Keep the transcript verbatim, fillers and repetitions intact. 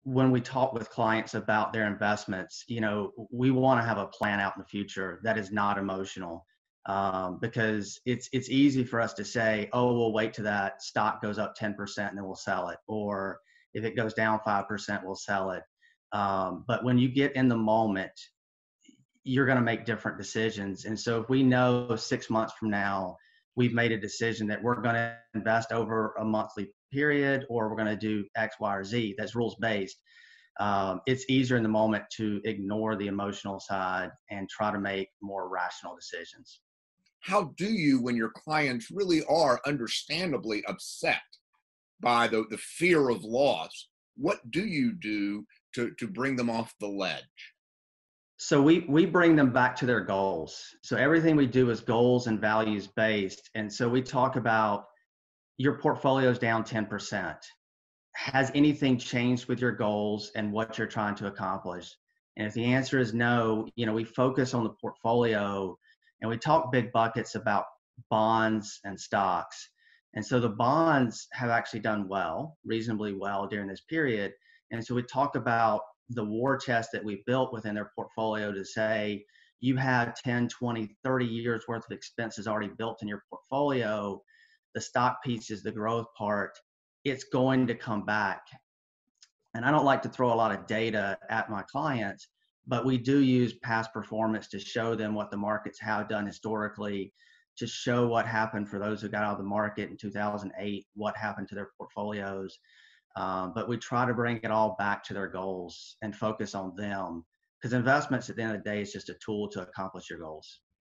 when we talk with clients about their investments, you know, we want to have a plan out in the future that is not emotional, um, because it's it's easy for us to say, oh, we'll wait till that stock goes up ten percent and then we'll sell it, or if it goes down five percent, we'll sell it. Um, but when you get in the moment, you're going to make different decisions. And so if we know six months from now, we've made a decision that we're going to invest over a monthly period, or we're going to do X, Y, or Z, that's rules based. Um, it's easier in the moment to ignore the emotional side and try to make more rational decisions. How do you, when your clients really are understandably upset by the, the fear of loss, what do you do to, to bring them off the ledge? So we we bring them back to their goals. So everything we do is goals and values based. And so we talk about your portfolio's down ten percent. Has anything changed with your goals and what you're trying to accomplish? And if the answer is no, you know, we focus on the portfolio and we talk big buckets about bonds and stocks. And so the bonds have actually done well, reasonably well during this period. And so we talk about the war chest that we built within their portfolio to say, you have ten, twenty, thirty years worth of expenses already built in your portfolio. The stock piece is the growth part. It's going to come back. And I don't like to throw a lot of data at my clients, but we do use past performance to show them what the markets have done historically, to show what happened for those who got out of the market in two thousand eight, what happened to their portfolios. Um, but we try to bring it all back to their goals and focus on them, because investments at the end of the day is just a tool to accomplish your goals.